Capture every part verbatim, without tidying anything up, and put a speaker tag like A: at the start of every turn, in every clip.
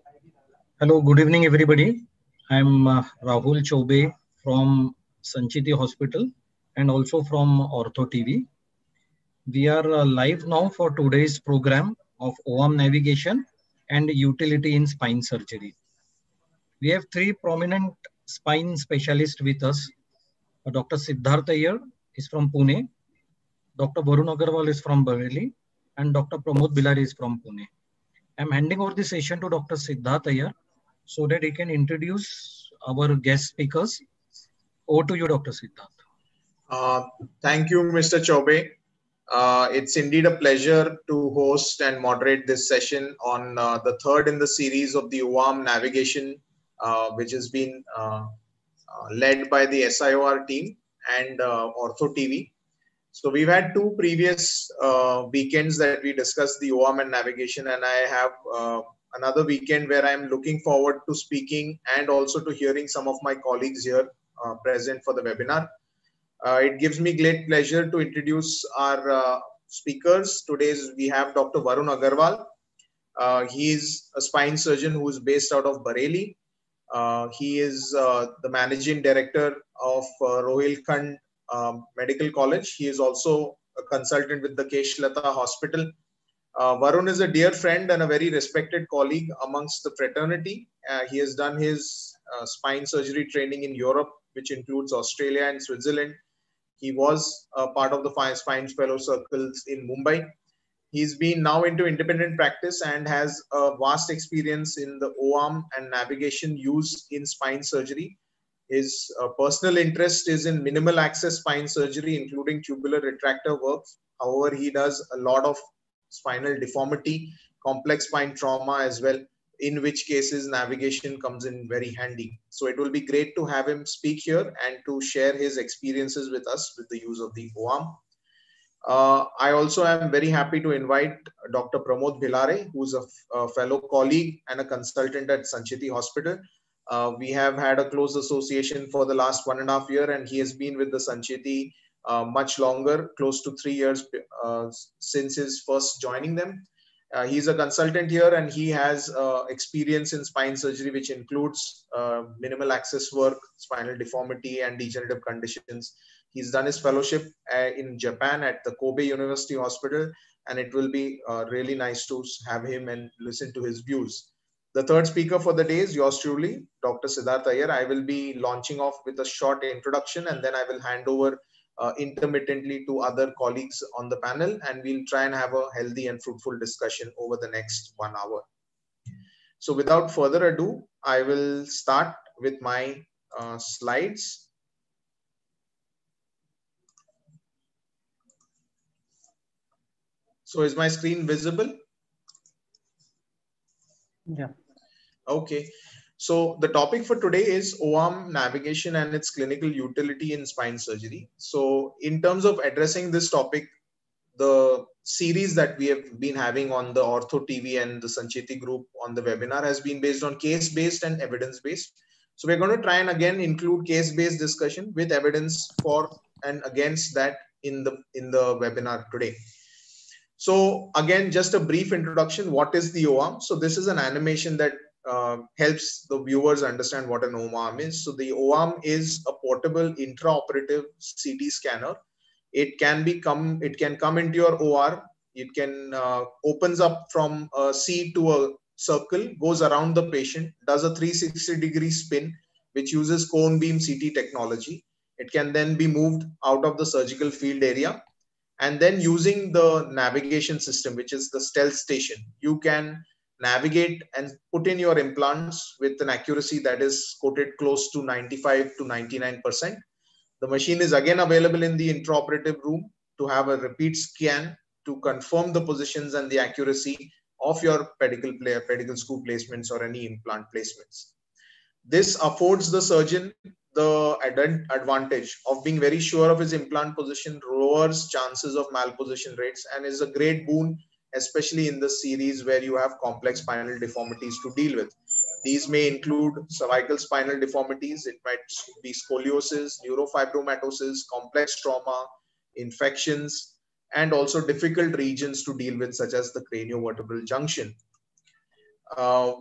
A: Hello, good evening, everybody. I'm uh, Rahul Chobe from Sanchiti Hospital and also from Ortho T V. We are uh, live now for today's program of O A M navigation and utility in spine surgery. We have three prominent spine specialists with us. Uh, Doctor Siddharth Iyer is from Pune, Doctor Varun Agarwal is from Bareilly, and Doctor Pramod Bilari is from Pune. I'm handing over the session to Doctor Siddharth Iyer so that he can introduce our guest speakers. Over to you, Doctor Siddharth.
B: Uh, thank you, Mister Chobe. Uh, it's indeed a pleasure to host and moderate this session on uh, the third in the series of the O A M navigation, uh, which has been uh, uh, led by the S I O R team and uh, Ortho T V. So we've had two previous uh, weekends that we discussed the O A M and navigation, and I have uh, another weekend where I'm looking forward to speaking and also to hearing some of my colleagues here uh, present for the webinar. Uh, it gives me great pleasure to introduce our uh, speakers. Today we have Doctor Varun Agarwal. Uh, he is a spine surgeon who is based out of Bareilly. Uh, he is uh, the managing director of uh, Rohilkhand um, Medical College. He is also a consultant with the Kesh Lata Hospital. Uh, Varun is a dear friend and a very respected colleague amongst the fraternity. Uh, he has done his uh, spine surgery training in Europe, which includes Australia and Switzerland. He was a part of the spine fellow circles in Mumbai. He's been now into independent practice and has a vast experience in the O A M and navigation use in spine surgery. His uh, personal interest is in minimal access spine surgery, including tubular retractor work. However, he does a lot of spinal deformity, complex spine trauma as well, in which cases navigation comes in very handy. So it will be great to have him speak here and to share his experiences with us with the use of the O A M. Uh, I also am very happy to invite Doctor Pramod Bilari, who's a, a fellow colleague and a consultant at Sanchiti Hospital. Uh, we have had a close association for the last one and a half year, and he has been with the Sanchiti uh, much longer, close to three years uh, since his first joining them. Uh, he's a consultant here, and he has uh, experience in spine surgery, which includes uh, minimal access work, spinal deformity, and degenerative conditions. He's done his fellowship uh, in Japan at the Kobe University Hospital, and it will be uh, really nice to have him and listen to his views. The third speaker for the day is yours truly, Doctor Siddharth Iyer. I will be launching off with a short introduction, and then I will hand over uh, intermittently to other colleagues on the panel, and we'll try and have a healthy and fruitful discussion over the next one hour. So without further ado, I will start with my uh, slides. So is my screen visible?
A: Yeah.
B: Okay. So the topic for today is O A M navigation and its clinical utility in spine surgery. So in terms of addressing this topic, the series that we have been having on the Ortho T V and the Sanchiti group on the webinar has been based on case-based and evidence-based. So we're going to try and again include case-based discussion with evidence for and against that in the in the webinar today. So again, just a brief introduction. What is the O A M? So this is an animation that uh, helps the viewers understand what an O A M is. So the O A M is a portable intraoperative C T scanner. It can be come, it can come into your O R. It can uh, opens up from a C to a circle, goes around the patient, does a three sixty degree spin, which uses cone beam C T technology. It can then be moved out of the surgical field area. And then using the navigation system, which is the stealth station, you can navigate and put in your implants with an accuracy that is quoted close to ninety-five to ninety-nine percent. The machine is again available in the intraoperative room to have a repeat scan to confirm the positions and the accuracy of your pedicle, play, pedicle screw placements or any implant placements. This affords the surgeon the advantage of being very sure of his implant position, lowers chances of malposition rates, and is a great boon, especially in the series where you have complex spinal deformities to deal with. These may include cervical spinal deformities, it might be scoliosis, neurofibromatosis, complex trauma, infections, and also difficult regions to deal with, such as the craniovertebral junction. Uh,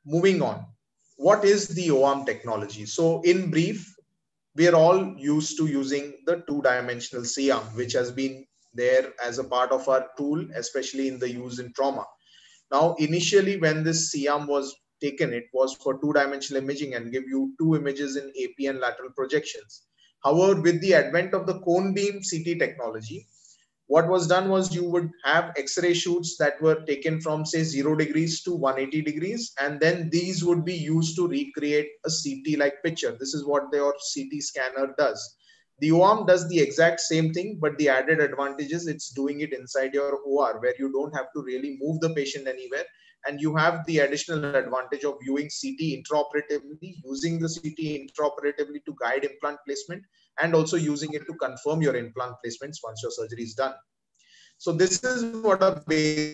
B: moving on, what is the O A M technology? So in brief, we are all used to using the two-dimensional C A M, which has been there as a part of our tool, especially in the use in trauma. Now, initially when this C A M was taken, it was for two-dimensional imaging and give you two images in A P and lateral projections. However, with the advent of the cone beam C T technology, what was done was you would have X-ray shoots that were taken from say zero degrees to one hundred eighty degrees, and then these would be used to recreate a C T-like picture. This is what your C T scanner does. The O A M does the exact same thing, but the added advantage is it's doing it inside your O R, where you don't have to really move the patient anywhere. And you have the additional advantage of viewing C T intraoperatively, using the C T intraoperatively to guide implant placement, and also using it to confirm your implant placements once your surgery is done. So this is what a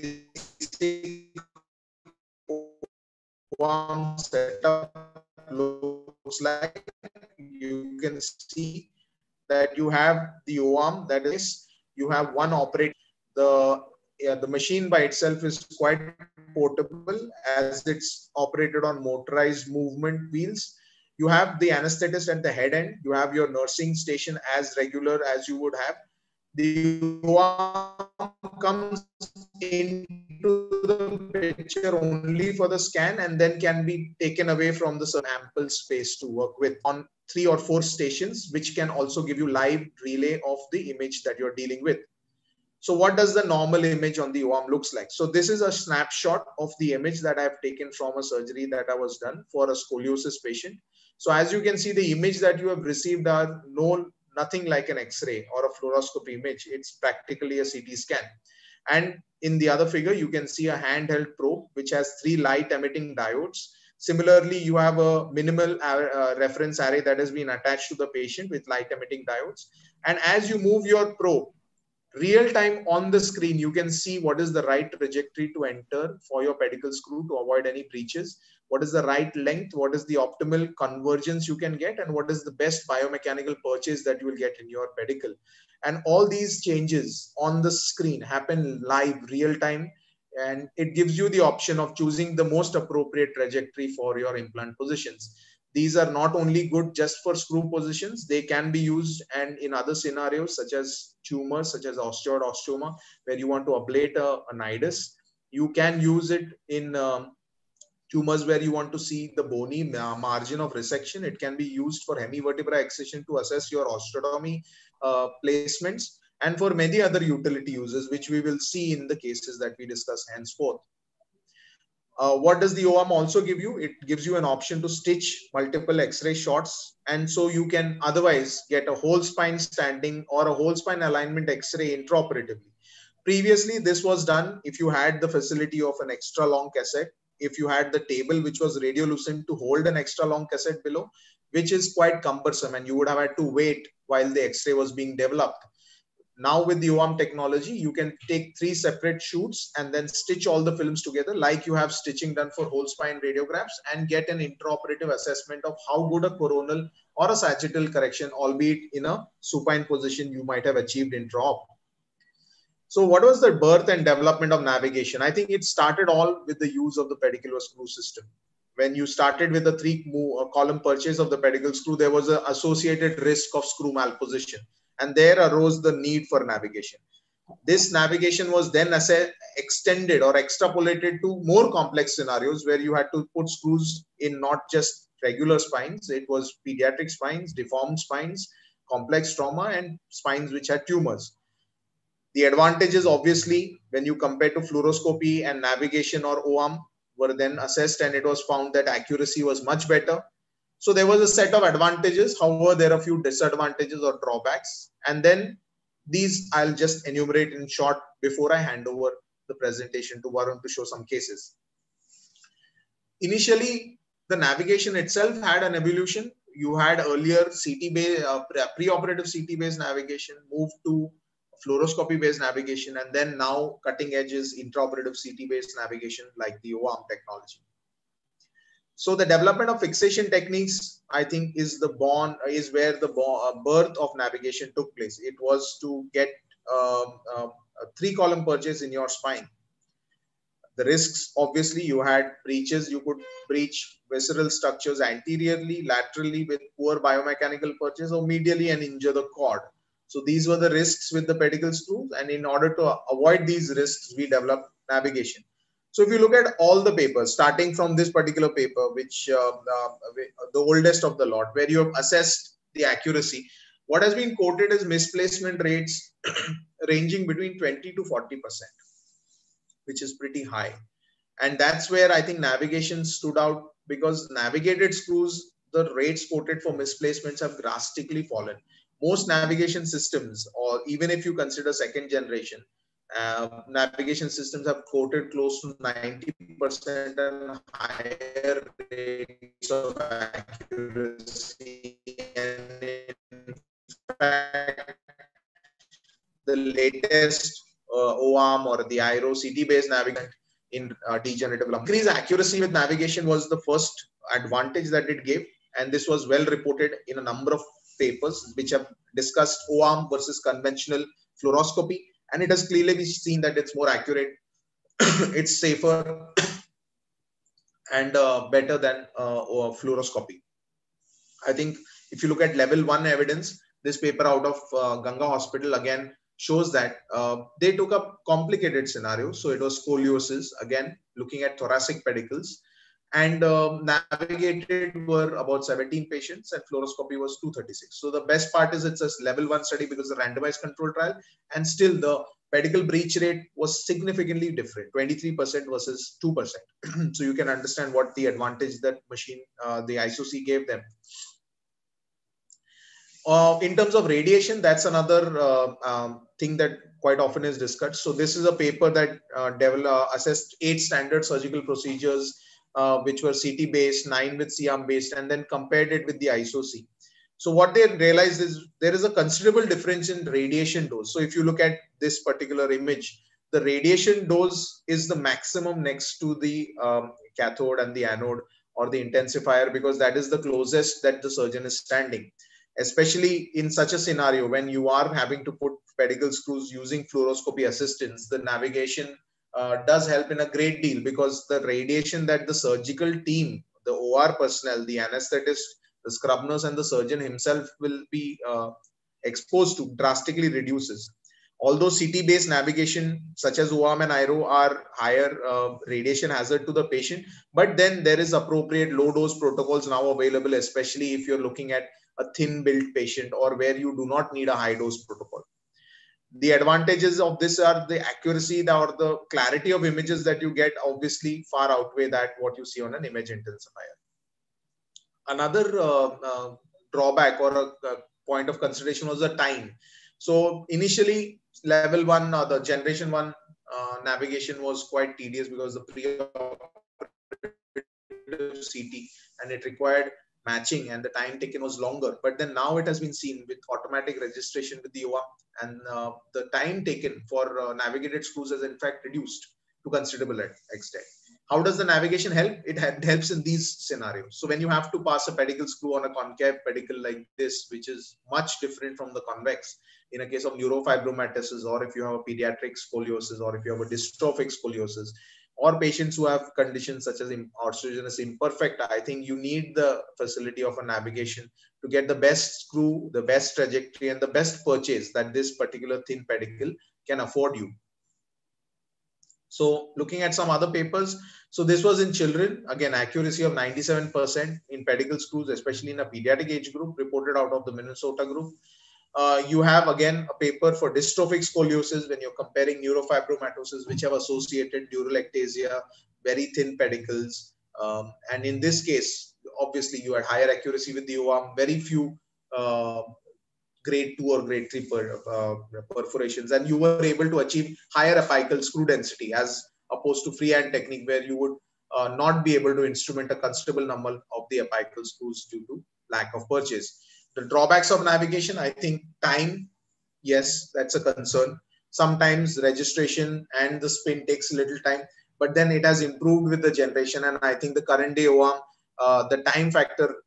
B: basic O A M setup looks like. You can see that you have the O A M, that is, you have one operator. The, yeah, the machine by itself is quite portable as it's operated on motorized movement wheels. You have the anesthetist at the head end. You have your nursing station as regular as you would have. The O A M comes into the picture only for the scan and then can be taken away from the ample space to work with on three or four stations, which can also give you live relay of the image that you're dealing with. So what does the normal image on the O A M looks like? So this is a snapshot of the image that I've taken from a surgery that I was done for a scoliosis patient. So as you can see, the image that you have received are no, nothing like an X-ray or a fluoroscopy image. It's practically a C T scan. And in the other figure, you can see a handheld probe, which has three light emitting diodes. Similarly, you have a minimal uh, reference array that has been attached to the patient with light emitting diodes. And as you move your probe, real time on the screen, you can see what is the right trajectory to enter for your pedicle screw to avoid any breaches, what is the right length, what is the optimal convergence you can get, and what is the best biomechanical purchase that you will get in your pedicle. And all these changes on the screen happen live, real time, and it gives you the option of choosing the most appropriate trajectory for your implant positions. These are not only good just for screw positions, they can be used and in other scenarios such as tumors, such as osteoid osteoma, where you want to ablate a, a nidus. You can use it in um, tumors where you want to see the bony margin of resection. It can be used for hemivertebra excision to assess your osteotomy uh, placements, and for many other utility uses, which we will see in the cases that we discuss henceforth. Uh, what does the O A M also give you? It gives you an option to stitch multiple X-ray shots. And so you can otherwise get a whole spine standing or a whole spine alignment X-ray intraoperatively. Previously, this was done if you had the facility of an extra long cassette, if you had the table which was radiolucent to hold an extra long cassette below, which is quite cumbersome and you would have had to wait while the X-ray was being developed. Now with the O A M technology, you can take three separate shoots and then stitch all the films together like you have stitching done for whole spine radiographs and get an intraoperative assessment of how good a coronal or a sagittal correction, albeit in a supine position, you might have achieved intraop. So what was the birth and development of navigation? I think it started all with the use of the pedicular screw system. When you started with the three column purchase of the pedicle screw, there was an associated risk of screw malposition. And there arose the need for navigation. This navigation was then extended or extrapolated to more complex scenarios where you had to put screws in not just regular spines. It was pediatric spines, deformed spines, complex trauma, and spines which had tumors. The advantages, obviously, when you compare to fluoroscopy and navigation or O A M, were then assessed, and it was found that accuracy was much better. So there was a set of advantages. However, there are a few disadvantages or drawbacks. And then these I'll just enumerate in short before I hand over the presentation to Varun to show some cases. Initially, the navigation itself had an evolution. You had earlier C T-based, uh, pre-operative C T-based navigation, moved to fluoroscopy-based navigation, and then now cutting edge is intraoperative C T-based navigation like the O A M technology. So the development of fixation techniques, I think, is the born is where the birth of navigation took place. It was to get um, uh, a three-column purchase in your spine. The risks, obviously, you had breaches. You could breach visceral structures anteriorly, laterally with poor biomechanical purchase, or medially and injure the cord. So these were the risks with the pedicle screws. And in order to avoid these risks, we developed navigation. So if you look at all the papers, starting from this particular paper, which uh, uh, the oldest of the lot, where you have assessed the accuracy, what has been quoted is misplacement rates ranging between twenty to forty percent, which is pretty high. And that's where I think navigation stood out, because navigated screws, the rates quoted for misplacements have drastically fallen. Most navigation systems, or even if you consider second generation, uh, navigation systems have quoted close to ninety percent and higher rates of accuracy. And in fact, the latest uh, O A M or the I R O C T-based navigation in uh, degenerative lumbar. Increased accuracy with navigation was the first advantage that it gave, and this was well reported in a number of papers which have discussed O A M versus conventional fluoroscopy, and it has clearly been seen that it's more accurate, it's safer, and uh, better than uh, fluoroscopy. I think if you look at level one evidence, this paper out of uh, Ganga Hospital again shows that uh, they took up complicated scenarios. So it was scoliosis, again, looking at thoracic pedicles, and um, navigated were about seventeen patients and fluoroscopy was two thirty-six. So the best part is it's a level one study because the randomized control trial, and still the pedicle breach rate was significantly different, twenty-three percent versus two percent. So you can understand what the advantage that machine, uh, the I S O C gave them. Uh, in terms of radiation, that's another uh, um, thing that quite often is discussed. So this is a paper that uh, developed, uh, assessed eight standard surgical procedures, uh, which were C T based, nine with C arm based, and then compared it with the I S O C. So what they realized is there is a considerable difference in radiation dose. So if you look at this particular image, the radiation dose is the maximum next to the um, cathode and the anode or the intensifier, because that is the closest that the surgeon is standing. Especially in such a scenario when you are having to put pedicle screws using fluoroscopy assistance, the navigation uh, does help in a great deal, because the radiation that the surgical team, the O R personnel, the anesthetist, the scrub nurse, and the surgeon himself will be uh, exposed to drastically reduces. Although C T-based navigation such as O A M and I R O are higher uh, radiation hazard to the patient, but then there is appropriate low dose protocols now available, especially if you're looking at a thin built patient or where you do not need a high dose protocol. The advantages of this are the accuracy or the clarity of images that you get obviously far outweigh that what you see on an image intensifier. Another uh, uh, drawback or a, a point of consideration was the time. So initially level one, uh, the generation one uh, navigation was quite tedious because the pre-operative C T, and it required matching and the time taken was longer. But then now it has been seen with automatic registration with the O A M, and uh, the time taken for uh, navigated screws has in fact reduced to considerable extent. How does the navigation help? It helps in these scenarios. So when you have to pass a pedicle screw on a concave pedicle like this, which is much different from the convex, in a case of neurofibromatosis, or if you have a pediatric scoliosis, or if you have a dystrophic scoliosis, or patients who have conditions such as osteogenesis imperfecta, I think you need the facility of a navigation to get the best screw, the best trajectory, and the best purchase that this particular thin pedicle can afford you. So looking at some other papers, so this was in children, again, accuracy of ninety-seven percent in pedicle screws, especially in a pediatric age group, reported out of the Minnesota group. Uh, you have again a paper for dystrophic scoliosis when you're comparing neurofibromatosis, which have associated dural ectasia, very thin pedicles. Um, and in this case, obviously you had higher accuracy with the O A M, very few uh, grade two or grade three per, uh, perforations, and you were able to achieve higher apical screw density as opposed to freehand technique where you would uh, not be able to instrument a considerable number of the apical screws due to lack of purchase. The drawbacks of navigation, I think time, yes, that's a concern. Sometimes registration and the spin takes a little time, but then it has improved with the generation. And I think the current day O A M, uh, the time factor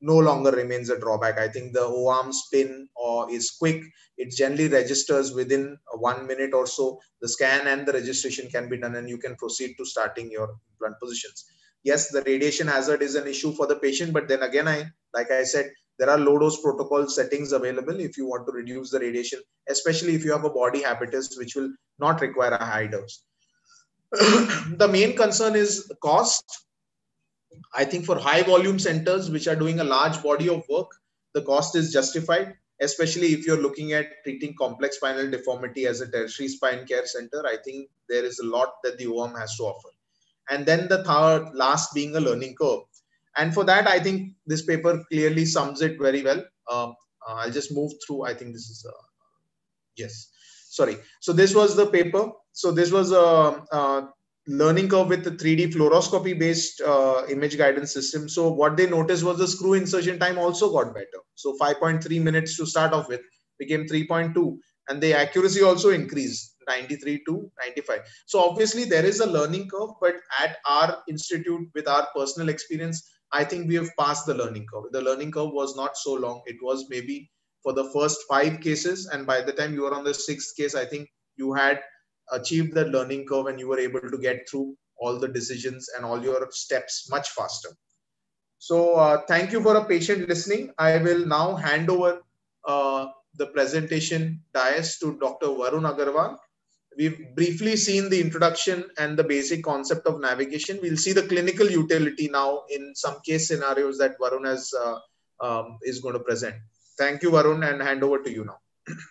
B: no longer remains a drawback. I think the O-arm spin or is quick. It generally registers within one minute or so. The scan and the registration can be done, and you can proceed to starting your implant positions. Yes, the radiation hazard is an issue for the patient, but then again, I like I said, there are low dose protocol settings available if you want to reduce the radiation, especially if you have a body habitus which will not require a high dose. The main concern is cost. I think for high volume centers which are doing a large body of work, the cost is justified, especially if you're looking at treating complex spinal deformity as a tertiary spine care center. I think there is a lot that the O-arm has to offer. And then the third, last being a learning curve. And for that, I think this paper clearly sums it very well. Um, uh, I'll just move through. I think this is, uh, yes, sorry. So this was the paper. So this was a, a learning curve with the three D fluoroscopy based uh, image guidance system. So what they noticed was the screw insertion time also got better. So five point three minutes to start off with became three point two, and the accuracy also increased ninety-three to ninety-five. So obviously there is a learning curve, but at our institute with our personal experience, I think we have passed the learning curve. The learning curve was not so long. It was maybe for the first five cases, and by the time you were on the sixth case, I think you had achieved the learning curve and you were able to get through all the decisions and all your steps much faster. So uh, thank you for a patient listening. I will now hand over uh, the presentation dais to Doctor Varun Agarwal. We've briefly seen the introduction and the basic concept of navigation. We'll see the clinical utility now in some case scenarios that Varun has, uh, um, is going to present. Thank you, Varun, and hand over to you now.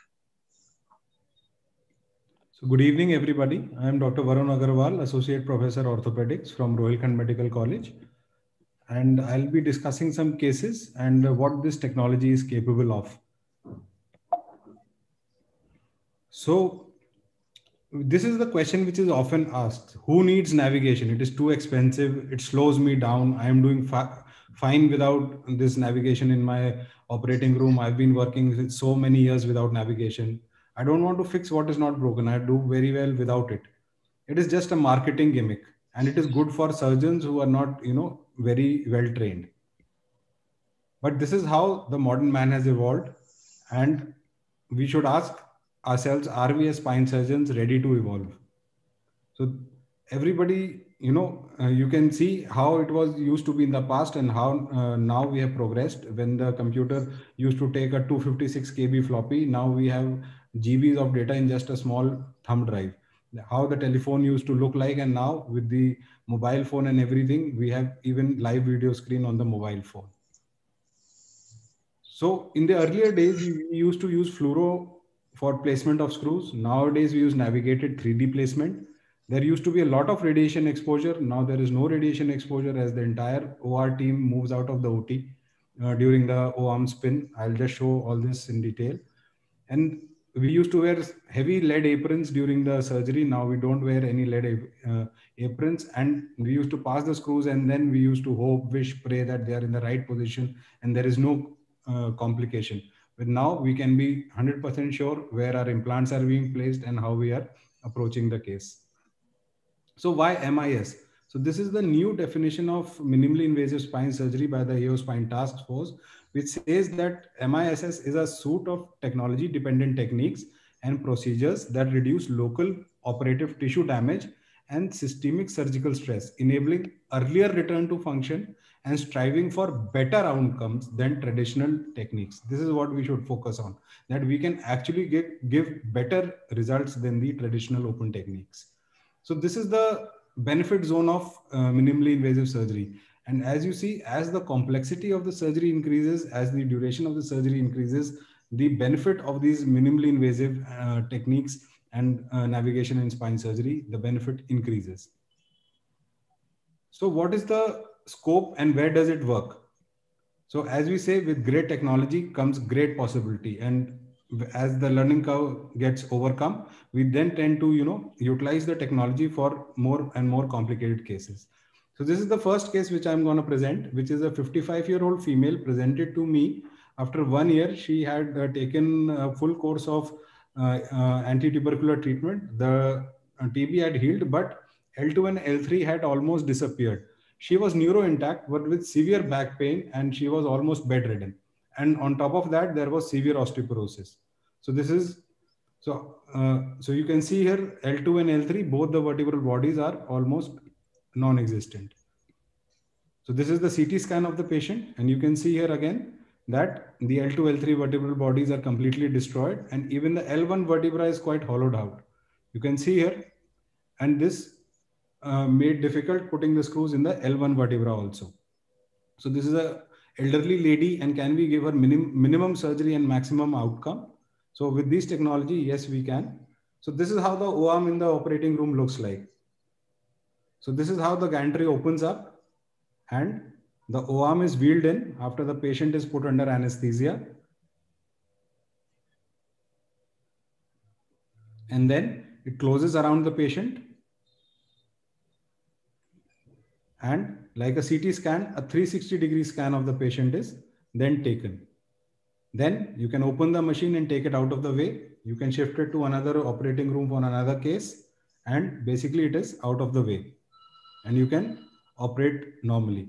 C: So good evening, everybody. I am Doctor Varun Agarwal, Associate Professor Orthopedics from Rohilkhand Medical College. And I'll be discussing some cases and what this technology is capable of. So this is the question which is often asked. Who needs navigation? It is too expensive. It slows me down. I am doing fine without this navigation in my operating room. I've been working with so many years without navigation. I don't want to fix what is not broken. I do very well without it. It is just a marketing gimmick, and it is good for surgeons who are not, you know, very well trained. But this is how the modern man has evolved, and we should ask ourselves, are we as spine surgeons ready to evolve? So everybody, you know, uh, you can see how it was used to be in the past and how uh, now we have progressed. When the computer used to take a two fifty-six K B floppy, now we have G Bs of data in just a small thumb drive. How the telephone used to look like, and now with the mobile phone and everything, we have even live video screen on the mobile phone. So in the earlier days, we used to use fluoro for placement of screws. Nowadays, we use navigated three D placement. There used to be a lot of radiation exposure. Now there is no radiation exposure as the entire O R team moves out of the O T uh, during the O-arm spin. I'll just show all this in detail. And we used to wear heavy lead aprons during the surgery. Now we don't wear any lead uh, aprons, and we used to pass the screws, and then we used to hope, wish, pray that they are in the right position and there is no uh, complication. But now we can be one hundred percent sure where our implants are being placed and how we are approaching the case. So why M I S? So this is the new definition of minimally invasive spine surgery by the A O Spine Task Force, which says that M I S S is a suite of technology-dependent techniques and procedures that reduce local operative tissue damage and systemic surgical stress, enabling earlier return to function and striving for better outcomes than traditional techniques. This is what we should focus on, that we can actually give, give better results than the traditional open techniques. So this is the benefit zone of uh, minimally invasive surgery. And as you see, as the complexity of the surgery increases, as the duration of the surgery increases, the benefit of these minimally invasive uh, techniques and uh, navigation in spine surgery, the benefit increases. So what is the scope and where does it work? So as we say, with great technology comes great possibility. And as the learning curve gets overcome, we then tend to, you know, utilize the technology for more and more complicated cases. So this is the first case which I'm going to present, which is a fifty-five year old female presented to me. After one year, she had uh, taken a full course of uh, uh, anti-tubercular treatment. The uh, T B had healed, but L two and L three had almost disappeared. She was neuro intact, but with severe back pain, and she was almost bedridden. And on top of that, there was severe osteoporosis. So this is, so, uh, so you can see here L two and L three, both the vertebral bodies are almost non-existent. So this is the C T scan of the patient, and you can see here again that the L two, L three vertebral bodies are completely destroyed, and even the L one vertebra is quite hollowed out. You can see here, and this uh, made difficult putting the screws in the L one vertebra also. So this is a elderly lady, and can we give her minim minimum surgery and maximum outcome? So with this technology, yes, we can. So this is how the O arm in the operating room looks like. So this is how the gantry opens up, and the O arm is wheeled in after the patient is put under anesthesia. And then it closes around the patient. And like a C T scan, a three sixty degree scan of the patient is then taken. Then you can open the machine and take it out of the way. You can shift it to another operating room for another case. And basically it is out of the way. And you can operate normally.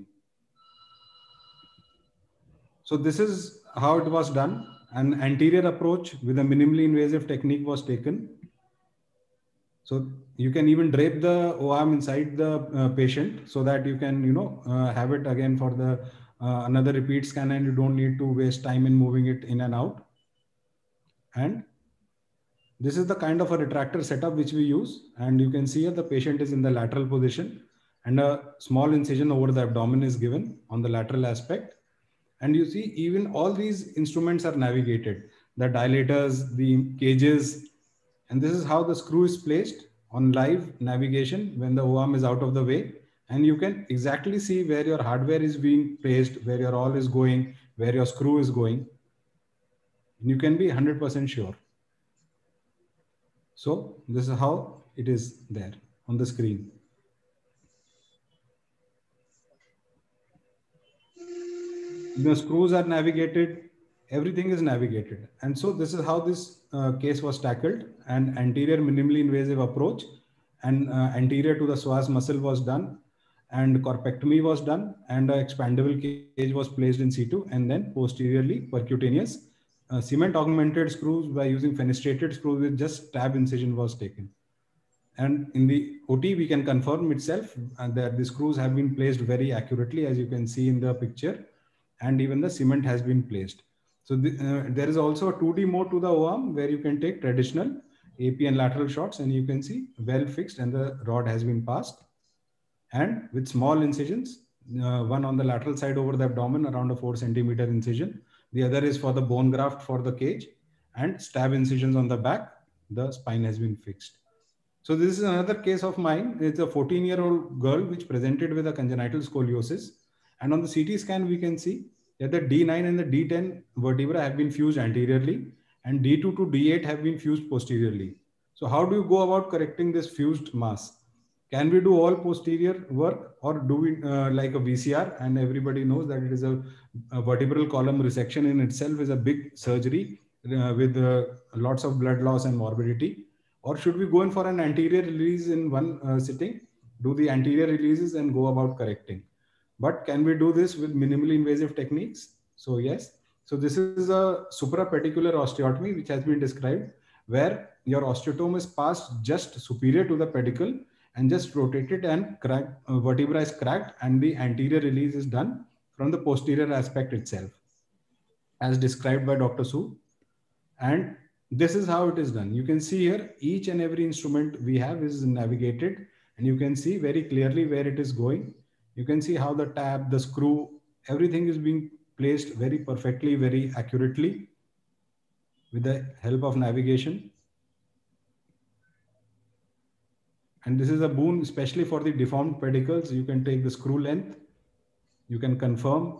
C: So this is how it was done. An anterior approach with a minimally invasive technique was taken. So you can even drape the O arm inside the uh, patient so that you can, you know, uh, have it again for the uh, another repeat scan, and you don't need to waste time in moving it in and out. And this is the kind of a retractor setup which we use. And you can see here the patient is in the lateral position, and a small incision over the abdomen is given on the lateral aspect. And you see even all these instruments are navigated, the dilators, the cages, and this is how the screw is placed on live navigation when the O arm is out of the way. And you can exactly see where your hardware is being placed, where your awl is going, where your screw is going. And you can be one hundred percent sure. So this is how it is there on the screen. The screws are navigated, everything is navigated. And so this is how this uh, case was tackled. An anterior minimally invasive approach, and uh, anterior to the psoas muscle was done, and corpectomy was done, and an expandable cage was placed in situ, and then posteriorly percutaneous uh, cement augmented screws by using fenestrated screws with just tab incision was taken. And in the O T, we can confirm itself uh, that the screws have been placed very accurately, as you can see in the picture, and even the cement has been placed. So the, uh, there is also a two D mode to the O arm where you can take traditional A P and lateral shots, and you can see well fixed and the rod has been passed. And with small incisions, uh, one on the lateral side over the abdomen, around a four centimeter incision. The other is for the bone graft for the cage, and stab incisions on the back. The spine has been fixed. So this is another case of mine. It's a fourteen year old girl which presented with a congenital scoliosis. And on the C T scan, we can see that the D nine and the D ten vertebra have been fused anteriorly, and D two to D eight have been fused posteriorly. So how do you go about correcting this fused mass? Can we do all posterior work, or do we uh, like a V C R? And everybody knows that it is a, a vertebral column resection in itself is a big surgery uh, with uh, lots of blood loss and morbidity. Or should we go in for an anterior release in one uh, sitting, do the anterior releases and go about correcting? But can we do this with minimally invasive techniques? So yes. So this is a suprapedicular osteotomy which has been described, where your osteotome is passed just superior to the pedicle and just rotated, and crack, uh, vertebra is cracked, and the anterior release is done from the posterior aspect itself, as described by Doctor Su. And this is how it is done. You can see here each and every instrument we have is navigated, and you can see very clearly where it is going. You can see how the tab, the screw, everything is being placed very perfectly, very accurately with the help of navigation. And this is a boon, especially for the deformed pedicles. You can take the screw length, you can confirm.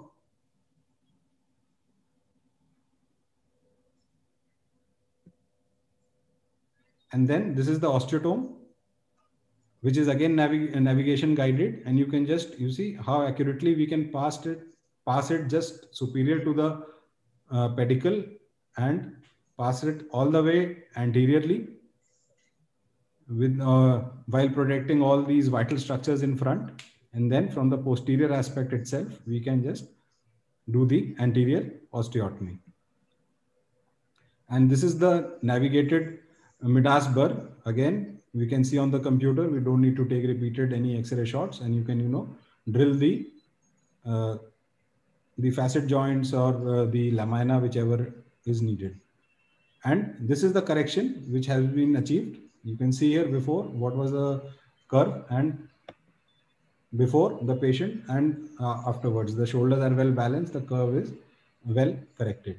C: And then this is the osteotome, which is again navig navigation guided. And you can just, you see how accurately we can pass it, pass it just superior to the uh, pedicle and pass it all the way anteriorly, with uh, while protecting all these vital structures in front. And then from the posterior aspect itself, we can just do the anterior osteotomy. And this is the navigated Midas burr. Again, we can see on the computer, we don't need to take repeated any X-ray shots, and you can, you know, drill the uh, the facet joints or uh, the lamina, whichever is needed. And this is the correction which has been achieved. You can see here before what was the curve and before the patient and uh, afterwards. The shoulders are well balanced, the curve is well corrected.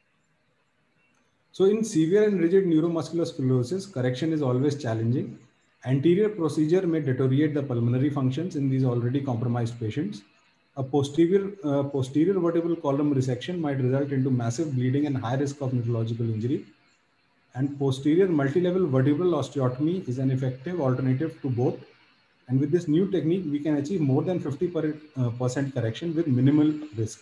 C: So in severe and rigid neuromuscular sclerosis, correction is always challenging. Anterior procedure may deteriorate the pulmonary functions in these already compromised patients. A posterior, uh, posterior vertebral column resection might result into massive bleeding and high risk of neurological injury. And posterior multi-level vertebral osteotomy is an effective alternative to both. And with this new technique, we can achieve more than fifty percent correction with minimal risk.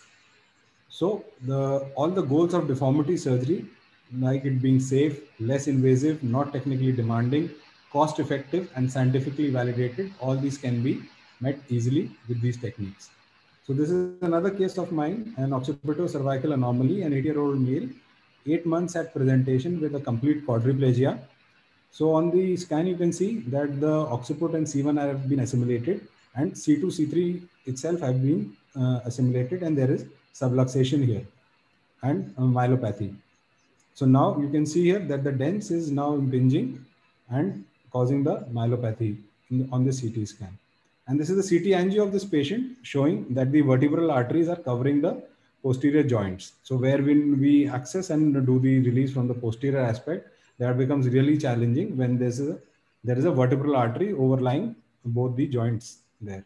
C: So the, all the goals of deformity surgery, like it being safe, less invasive, not technically demanding, cost effective, and scientifically validated, all these can be met easily with these techniques. So this is another case of mine, an occipitocervical anomaly, an eighty-year-old male, eight months at presentation with a complete quadriplegia. So on the scan, you can see that the occiput and C one have been assimilated, and C two, C three itself have been uh, assimilated, and there is subluxation here and uh, myelopathy. So now you can see here that the dens is now impinging and causing the myelopathy in, on the C T scan. And this is the C T angio of this patient showing that the vertebral arteries are covering the posterior joints. So where when we access and do the release from the posterior aspect, that becomes really challenging when there's a, there is a vertebral artery overlying both the joints there.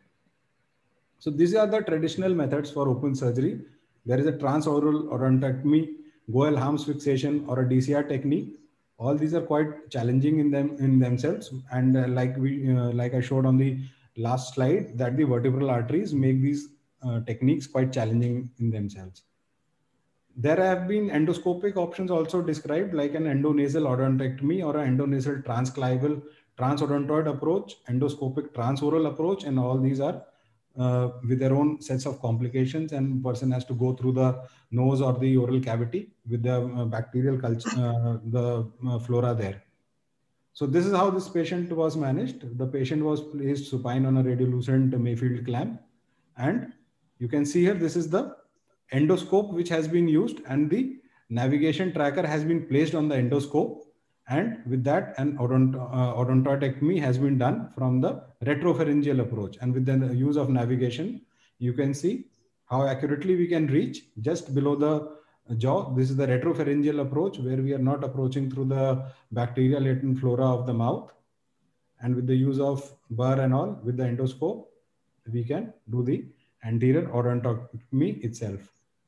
C: So these are the traditional methods for open surgery. There is a transoral odontectomy, Goel-Harms fixation, or a D C R technique. All these are quite challenging in them in themselves. And uh, like we, uh, like I showed on the last slide, that the vertebral arteries make these uh, techniques quite challenging in themselves. There have been endoscopic options also described, like an endonasal odontectomy or an endonasal transclival transodontoid approach, endoscopic transoral approach, and all these are uh, with their own sets of complications, and person has to go through the nose or the oral cavity with the uh, bacterial culture, uh, the uh, flora there. So this is how this patient was managed. The patient was placed supine on a radiolucent Mayfield clamp, and you can see here, this is the endoscope which has been used, and the navigation tracker has been placed on the endoscope, and with that an odont uh, odontoidectomy has been done from the retropharyngeal approach. And with the use of navigation, you can see how accurately we can reach just below the jaw. This is the retropharyngeal approach, where we are not approaching through the bacterial latent flora of the mouth. And with the use of burr and all, with the endoscope, we can do the anterior odontotomy itself.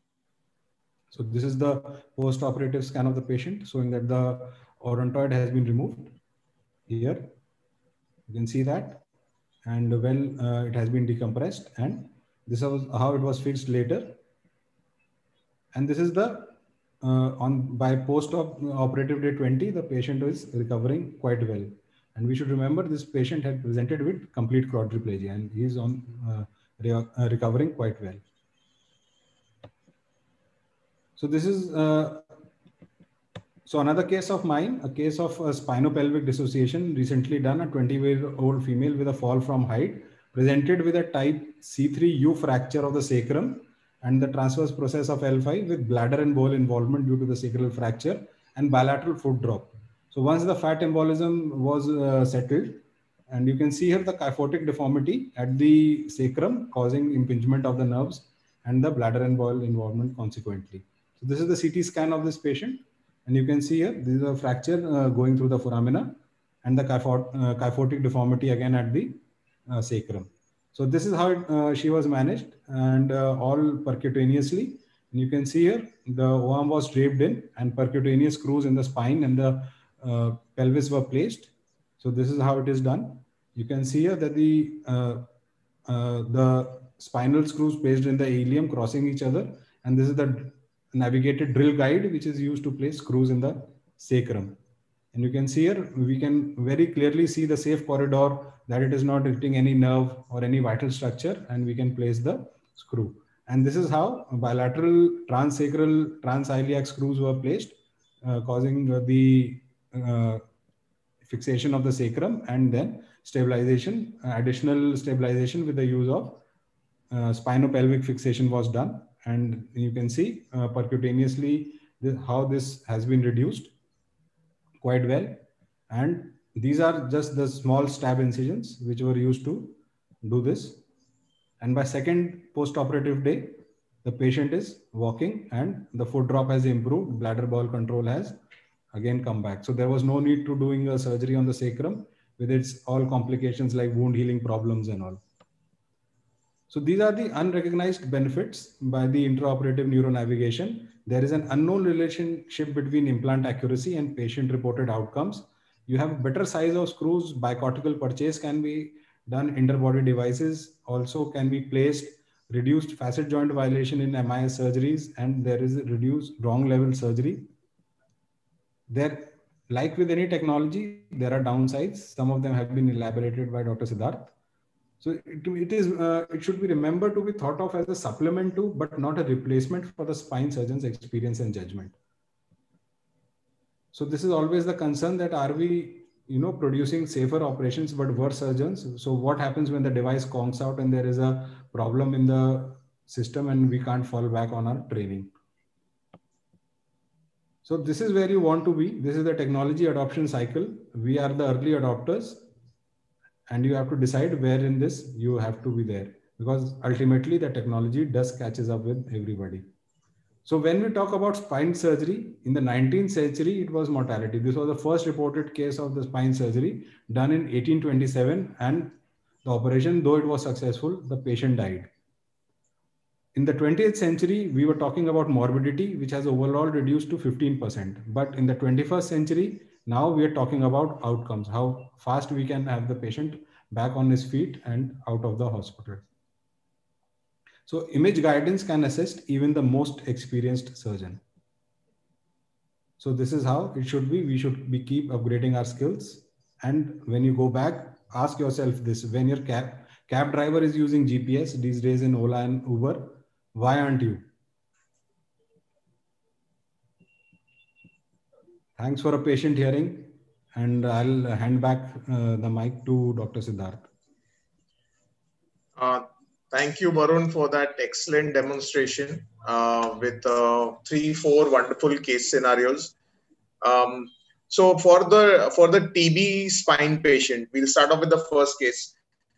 C: So this is the post-operative scan of the patient, showing that the odontoid has been removed. Here, you can see that, and well, uh, it has been decompressed, and this was how it was fixed later. And this is the uh, on by post-operative day twenty, the patient is recovering quite well. And we should remember this patient had presented with complete quadriplegia, and he is on uh, re uh, recovering quite well. So this is uh, so another case of mine, a case of a spinopelvic dissociation recently done. A twenty-year-old female with a fall from height presented with a type C three U fracture of the sacrum and the transverse process of L five with bladder and bowel involvement due to the sacral fracture and bilateral foot drop. So once the fat embolism was uh, settled, and you can see here the kyphotic deformity at the sacrum causing impingement of the nerves and the bladder and bowel involvement consequently. So this is the C T scan of this patient, and you can see here this is a fracture uh, going through the foramina and the kyphot, uh, kyphotic deformity again at the uh, sacrum. So this is how it, uh, she was managed, and uh, all percutaneously. And you can see here the O arm was draped in, and percutaneous screws in the spine and the uh, pelvis were placed. So this is how it is done. You can see here that the uh, uh, the spinal screws placed in the ilium crossing each other, and this is the navigated drill guide which is used to place screws in the sacrum. And you can see here, we can very clearly see the safe corridor, that it is not hitting any nerve or any vital structure, and we can place the screw. And this is how bilateral transsacral transiliac screws were placed, uh, causing the uh, fixation of the sacrum, and then stabilization, uh, additional stabilization with the use of uh, spinopelvic fixation was done. And you can see uh, percutaneously this, how this has been reduced quite well. And these are just the small stab incisions which were used to do this. And by second post-operative day, the patient is walking and the foot drop has improved, bladder bowel control has again come back. So there was no need to doing a surgery on the sacrum with its all complications like wound healing problems and all. So these are the unrecognized benefits by the intraoperative neuronavigation. There is an unknown relationship between implant accuracy and patient reported outcomes. You have better size of screws, bicortical purchase can be done, interbody devices also can be placed, reduced facet joint violation in M I S surgeries, and there is a reduced wrong level surgery. There, like with any technology, there are downsides. Some of them have been elaborated by Doctor Siddharth. So it, it is uh, it should be remembered to be thought of as a supplement to, but not a replacement for the spine surgeon's experience and judgment. So this is always the concern, that are we, you know, producing safer operations but worse surgeons? So what happens when the device conks out and there is a problem in the system and we can't fall back on our training? So this is where you want to be. This is the technology adoption cycle. We are the early adopters. And you have to decide where in this you have to be there, because ultimately the technology does catches up with everybody. So when we talk about spine surgery, in the nineteenth century, it was mortality. This was the first reported case of the spine surgery done in eighteen twenty-seven, and the operation, though it was successful, the patient died. In the twentieth century, we were talking about morbidity, which has overall reduced to fifteen percent. But in the twenty-first century, now we are talking about outcomes, how fast we can have the patient back on his feet and out of the hospital. So image guidance can assist even the most experienced surgeon. So this is how it should be. We should be keep upgrading our skills. And when you go back, ask yourself this: when your cab, cab driver is using G P S these days in Ola and Uber, why aren't you? Thanks for a patient hearing, and I'll hand back uh, the mic to Doctor Siddharth.
B: Uh, thank you, Varun, for that excellent demonstration uh, with uh, three, four wonderful case scenarios. Um, so for the for the T B spine patient, we'll start off with the first case.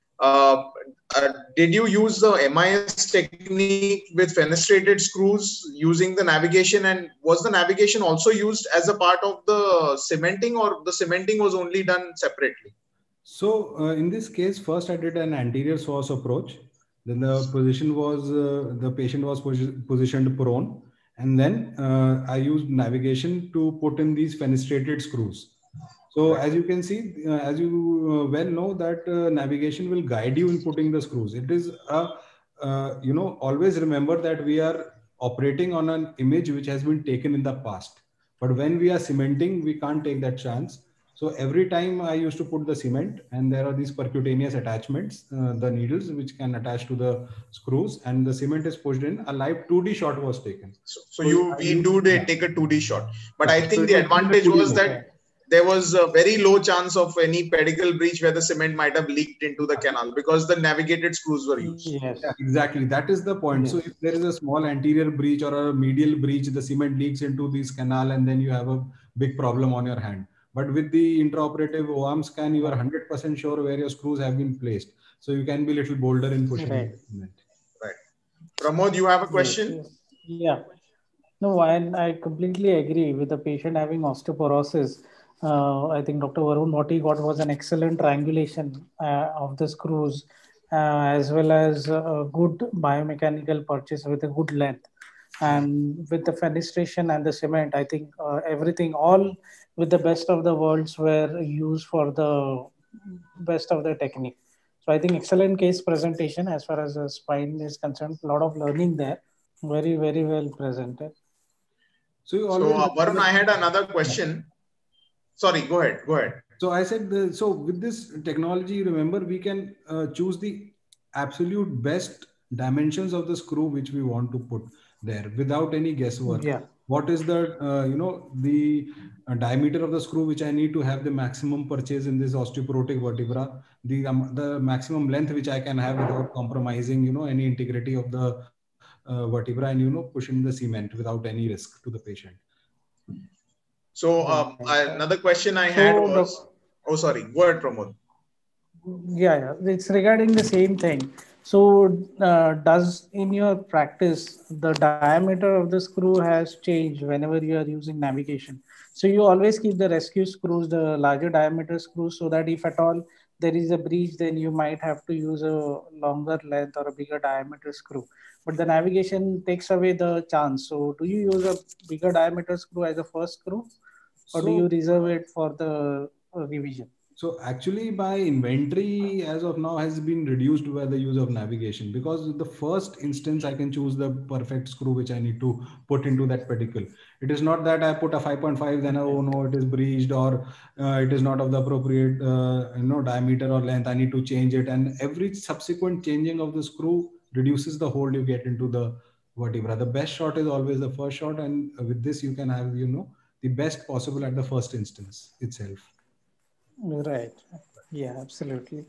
B: Uh, uh, did you use the M I S technique with fenestrated screws using the navigation, and was the navigation also used as a part of the cementing, or the cementing was only done separately?
C: So uh, in this case, first I did an anterior psoas approach. Then the position was, uh, the patient was pos positioned prone. And then uh, I used navigation to put in these fenestrated screws. So as you can see, uh, as you uh, well know, that uh, navigation will guide you in putting the screws. It is, a, uh, you know, always remember that we are operating on an image which has been taken in the past. But when we are cementing, we can't take that chance. So every time I used to put the cement, and there are these percutaneous attachments, uh, the needles which can attach to the screws, and the cement is pushed in, a live two D shot was taken.
B: So, so you, we used, do they take a two D shot, but yeah, I think so the advantage was that there was a very low chance of any pedicle breach where the cement might have leaked into the canal because the navigated screws were used.
C: Yes, yeah, exactly. That is the point. Yes. So if there is a small anterior breach or a medial breach, the cement leaks into this canal, and then you have a big problem on your hand. But with the intraoperative O A M scan, you are one hundred percent sure where your screws have been placed. So you can be a little bolder in pushing
D: right.
C: it.
B: Right. Pramod, you have a question?
D: Yes, yes. Yeah. No, and I completely agree with the patient having osteoporosis. Uh, I think Doctor Varun, what he got was an excellent triangulation uh, of the screws, uh, as well as a good biomechanical purchase with a good length. And with the fenestration and the cement, I think uh, everything, all with the best of the worlds were used for the best of the technique. So I think excellent case presentation as far as the spine is concerned. A lot of learning there. Very, very well presented.
B: So, you always so uh, Varun, I had another question. sorry, go ahead, go ahead.
C: So I said, the, so with this technology, remember, we can uh, choose the absolute best dimensions of the screw which we want to put there without any guesswork.
D: Yeah.
C: What is the, uh, you know, the uh, diameter of the screw which I need to have the maximum purchase in this osteoporotic vertebra, the, um, the maximum length which I can have without compromising, you know, any integrity of the uh, vertebra, and, you know, push in the cement without any risk to the patient.
B: So um, I, another question I had so was, the, oh, sorry, go ahead, Pramod.
D: Yeah, yeah, it's regarding the same thing. So uh, does in your practice, the diameter of the screw has changed whenever you are using navigation? So you always keep the rescue screws, the larger diameter screws, so that if at all there is a breach, then you might have to use a longer length or a bigger diameter screw. But the navigation takes away the chance. So do you use a bigger diameter screw as a first screw, or so, do you reserve it for the uh, revision?
C: So actually my inventory as of now has been reduced by the use of navigation, because the first instance I can choose the perfect screw which I need to put into that particle. It is not that I put a five point five, then oh no, it is breached, or uh, it is not of the appropriate uh, you know, diameter or length, I need to change it. And every subsequent changing of the screw reduces the hold you get into the vertebra. The best shot is always the first shot, and with this you can have, you know, the best possible at the first instance itself.
D: Right. Yeah, absolutely.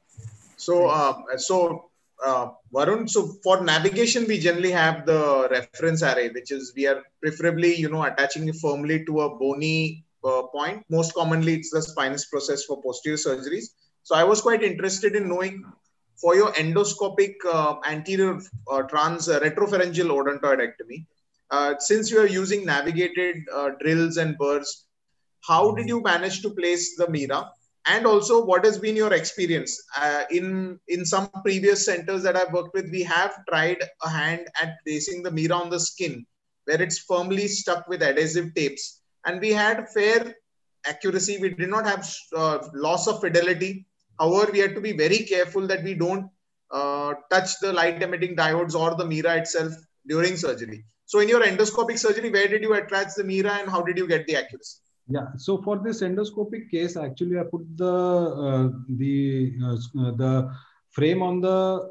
B: So, uh, so uh, Varun, so for navigation, we generally have the reference array, which is we are preferably, you know, attaching it firmly to a bony uh, point. Most commonly, it's the spinous process for posterior surgeries. So I was quite interested in knowing for your endoscopic uh, anterior uh, trans uh, retropharyngeal odontoidectomy, uh, since you are using navigated uh, drills and burrs, how did you manage to place the mira? And also, what has been your experience? Uh, in, in some previous centers that I've worked with, we have tried a hand at placing the mira on the skin, where it's firmly stuck with adhesive tapes. And we had fair accuracy. We did not have uh, loss of fidelity. However, we had to be very careful that we don't uh, touch the light emitting diodes or the mira itself during surgery. So in your endoscopic surgery, where did you attach the mira and how did you get the accuracy?
C: Yeah, so for this endoscopic case, actually, I put the uh, the uh, the frame on the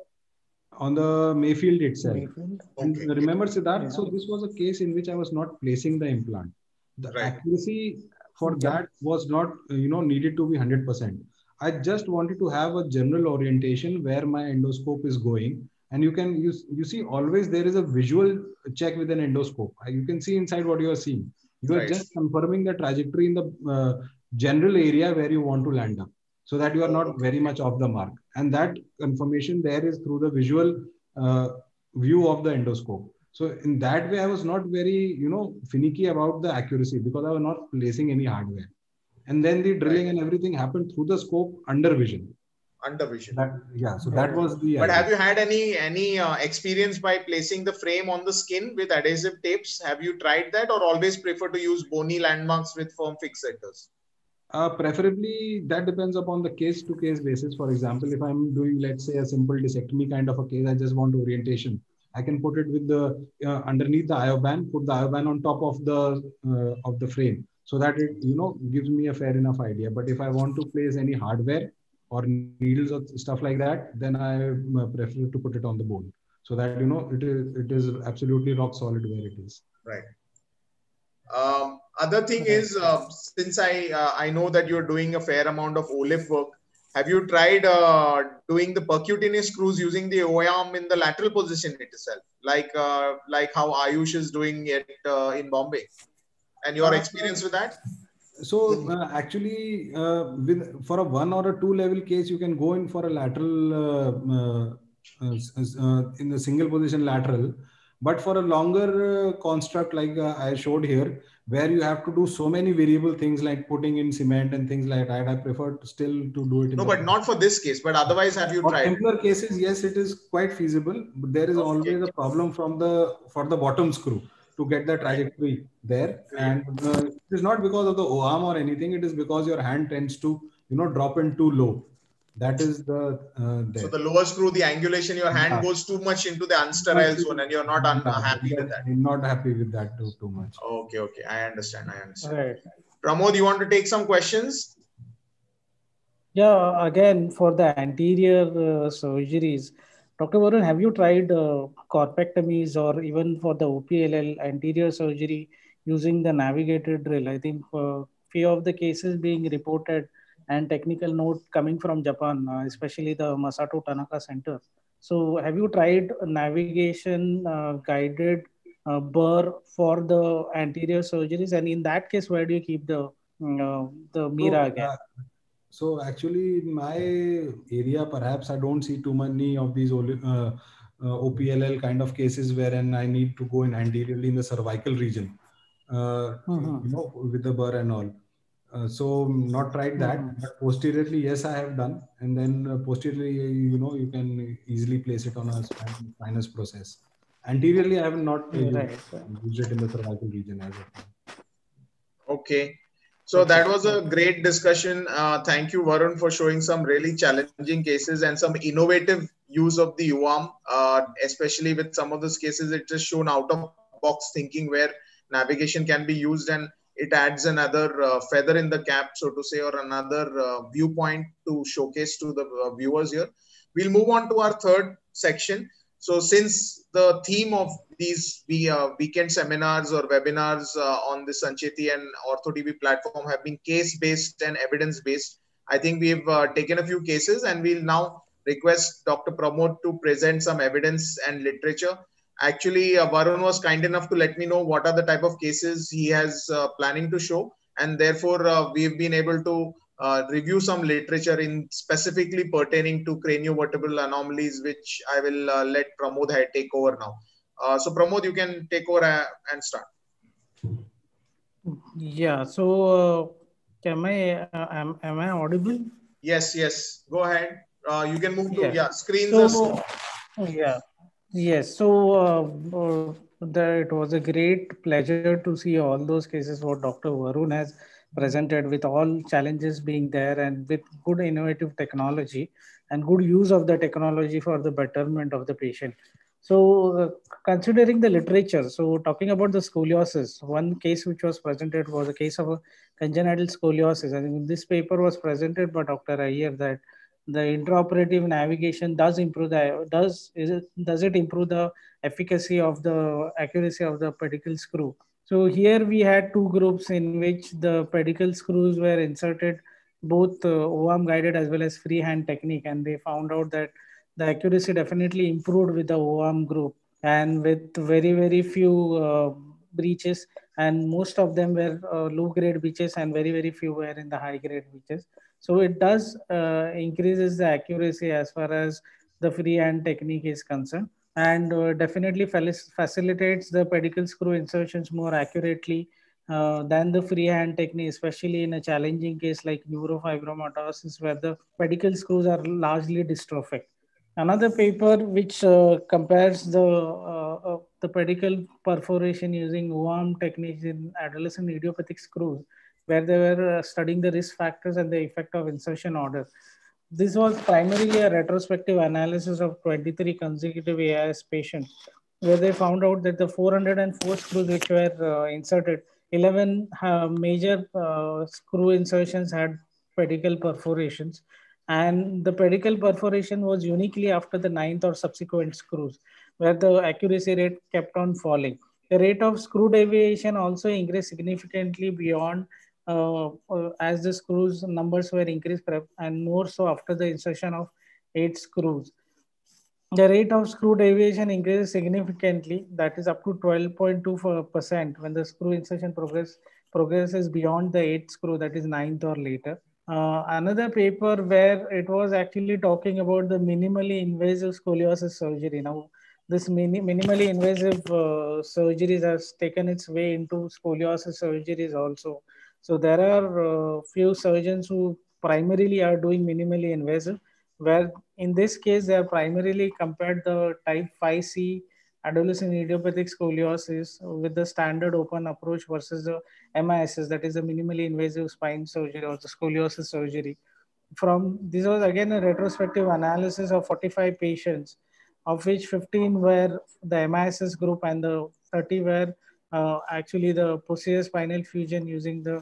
C: on the Mayfield itself. Mayfield. And okay. Remember, Siddharth, yeah. So this was a case in which I was not placing the implant. The right. accuracy for yeah. that was not, you know, needed to be one hundred percent. I just wanted to have a general orientation where my endoscope is going. And you can use, you see, always there is a visual check with an endoscope. You can see inside what you are seeing. You are right. just confirming the trajectory in the uh, general area where you want to land up, so that you are not very much off the mark. And that confirmation there is through the visual uh, view of the endoscope. So in that way, I was not very, you know, finicky about the accuracy, because I was not placing any hardware. And then the drilling right. and everything happened through the scope under vision.
B: Under vision.
C: That, yeah, so that was the
B: But
C: idea.
B: Have you had any any uh, experience by placing the frame on the skin with adhesive tapes? Have you tried that, or always prefer to use bony landmarks with firm fixators?
C: Uh, preferably, that depends upon the case-to-case basis. For example, if I'm doing, let's say, a simple discectomy kind of a case, I just want orientation. I can put it with the uh, underneath the I O band, put the I O band on top of the uh, of the frame, so that it, you know, gives me a fair enough idea. But if I want to place any hardware or needles or stuff like that, then I prefer to put it on the bone, so that, you know, it is it is absolutely rock solid where it is.
B: Right. Um, other thing is, uh, since I uh, I know that you're doing a fair amount of O L I F work, have you tried uh, doing the percutaneous screws using the O arm in the lateral position itself, like uh, like how Ayush is doing it uh, in Bombay? And your experience with that?
C: So uh, actually, uh, with for a one or a two level case, you can go in for a lateral uh, uh, uh, in the single position lateral. But for a longer uh, construct like uh, I showed here, where you have to do so many variable things like putting in cement and things like that, I prefer to still to do it. In
B: no, but not for this case. But otherwise, have you
C: for
B: tried?
C: Simpler cases, yes, it is quite feasible. But there is okay. always a problem from the for the bottom screw to get the trajectory right. there, and uh, it is not because of the O arm or anything. It is because your hand tends to, you know, drop in too low. That is the uh,
B: there. So the lower screw, the angulation, your hand yeah. goes too much into the unsterile zone, and you're not un-
C: yeah,
B: happy with that.
C: I'm not happy with that too, too much.
B: Okay, okay, I understand. I understand.
D: Right.
B: Pramod, you want to take some questions?
D: Yeah, again, for the anterior uh, surgeries, Doctor Varun, have you tried uh, corpectomies or even for the O P L L anterior surgery using the navigated drill? I think uh, few of the cases being reported and technical note coming from Japan, uh, especially the Masato Tanaka Center. So, have you tried navigation uh, guided uh, burr for the anterior surgeries? And in that case, where do you keep the mm, uh, the mira
C: So,
D: again?
C: uh, so actually, in my area, perhaps I don't see too many of these uh, uh, O P L L kind of cases wherein I need to go in anteriorly in the cervical region, uh,
D: Mm-hmm.
C: you know, with the burr and all. Uh, so not tried
D: Mm-hmm.
C: that, but posteriorly, yes, I have done. And then uh, posteriorly, you know, you can easily place it on a spin- spinous process. Anteriorly, I have not uh, used,
D: Right.
C: used it in the cervical region as of now.
B: Okay. So
D: Okay.
B: that was a
D: Okay.
B: great discussion. Uh, thank you, Varun, for showing some really challenging cases and some innovative use of the U A M, uh, especially with some of those cases. It just shown out of box thinking where navigation can be used, and it adds another uh, feather in the cap, so to say, or another uh, viewpoint to showcase to the uh, viewers here. We'll move on to our third section. So since the theme of these uh, weekend seminars or webinars uh, on the Sancheti and Ortho T V platform have been case-based and evidence-based, I think we've uh, taken a few cases, and we'll now request Doctor Pramod to present some evidence and literature. Actually, uh, Varun was kind enough to let me know what are the type of cases he has uh, planning to show, and therefore uh, we've been able to uh, review some literature in specifically pertaining to craniovertebral anomalies, which I will uh, let Pramod take over now. Uh, so Pramod, you can take over uh, and start.
D: Yeah. So, uh, am I uh, am am I audible?
B: Yes, yes. Go ahead. Uh, you can move to,
D: Yeah.
B: yeah, screens are
D: So,
B: small.
D: yeah. Yes. So, uh, uh, the, it was a great pleasure to see all those cases what Doctor Varun has presented, with all challenges being there and with good innovative technology and good use of the technology for the betterment of the patient. So, uh, considering the literature, so talking about the scoliosis, one case which was presented was a case of a congenital scoliosis. I think this paper was presented by Doctor Iyer that the intraoperative navigation does improve the does is it does it improve the efficacy of the accuracy of the pedicle screw. So here we had two groups in which the pedicle screws were inserted, both uh, O A M guided as well as freehand technique, and they found out that the accuracy definitely improved with the O A M group and with very very few uh, breaches, and most of them were uh, low grade breaches and very very few were in the high grade breaches. So it does uh, increases the accuracy as far as the freehand technique is concerned, and uh, definitely facilitates the pedicle screw insertions more accurately uh, than the freehand technique, especially in a challenging case like neurofibromatosis where the pedicle screws are largely dystrophic. Another paper which uh, compares the uh, uh, the pedicle perforation using O A M techniques in adolescent idiopathic screws, where they were uh, studying the risk factors and the effect of insertion order. This was primarily a retrospective analysis of twenty-three consecutive A I S patients, where they found out that the four hundred four screws which were uh, inserted, eleven uh, major uh, screw insertions had pedicle perforations, and the pedicle perforation was uniquely after the ninth or subsequent screws, where the accuracy rate kept on falling. The rate of screw deviation also increased significantly beyond uh, uh, as the screws numbers were increased, and more so after the insertion of eight screws. The rate of screw deviation increases significantly, that is up to twelve point two percent when the screw insertion progress progresses beyond the eighth screw, that is ninth or later. Uh, another paper where it was actually talking about the minimally invasive scoliosis surgery. Now, this mini, minimally invasive uh, surgeries has taken its way into scoliosis surgeries also. So there are uh, few surgeons who primarily are doing minimally invasive, where in this case they are primarily compared the type five C adolescent idiopathic scoliosis with the standard open approach versus the M I S S, that is a minimally invasive spine surgery or the scoliosis surgery. From this was again a retrospective analysis of forty-five patients, of which fifteen were the M I S S group and the thirty were uh, actually the posterior spinal fusion using the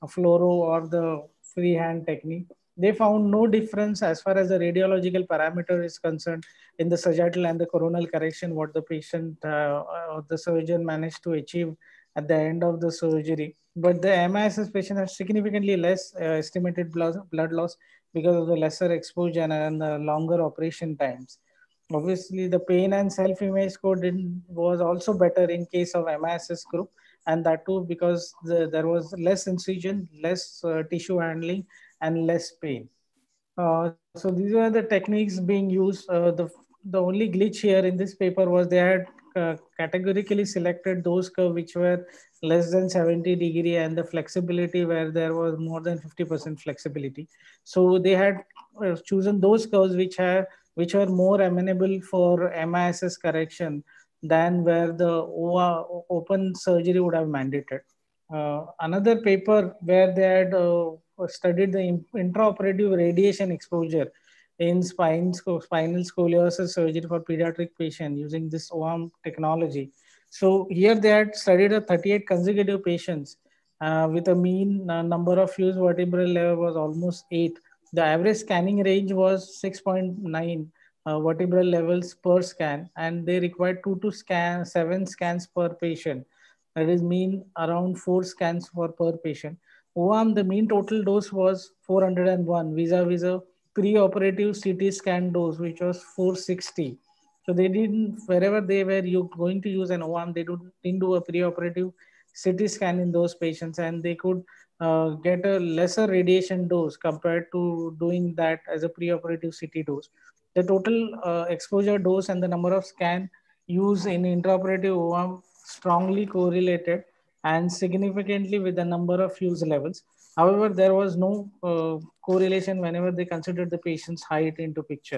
D: fluoro or the freehand technique. They found no difference as far as the radiological parameter is concerned in the sagittal and the coronal correction, what the patient uh, or the surgeon managed to achieve at the end of the surgery. But the M I S S patient had significantly less uh, estimated blood, blood loss because of the lesser exposure and the longer operation times. Obviously, the pain and self-image score didn't, was also better in case of M I S S group, and that too because the, there was less incision, less uh, tissue handling, and less pain. Uh, so these are the techniques being used. Uh, the the only glitch here in this paper was they had uh, categorically selected those curves which were less than seventy degree and the flexibility where there was more than fifty percent flexibility. So they had uh, chosen those curves which have which were more amenable for M I S S correction than where the O A, open surgery would have mandated. Uh, another paper where they had uh, studied the intraoperative radiation exposure in spine, spinal scoliosis surgery for pediatric patient using this O A M technology. So here they had studied a thirty-eight consecutive patients uh, with a mean uh, number of fused vertebral level was almost eight. The average scanning range was six point nine uh, vertebral levels per scan, and they required two to scan seven scans per patient. That is mean around four scans for per patient. O A M, the mean total dose was four hundred one vis-a-vis a pre-operative C T scan dose, which was four hundred sixty. So they didn't, wherever they were you going to use an O A M, they didn't do a pre-operative C T scan in those patients, and they could uh, get a lesser radiation dose compared to doing that as a pre-operative C T dose. The total uh, exposure dose and the number of scan used in intraoperative O A M strongly correlated and significantly with the number of fuse levels. However, there was no uh, correlation whenever they considered the patient's height into picture.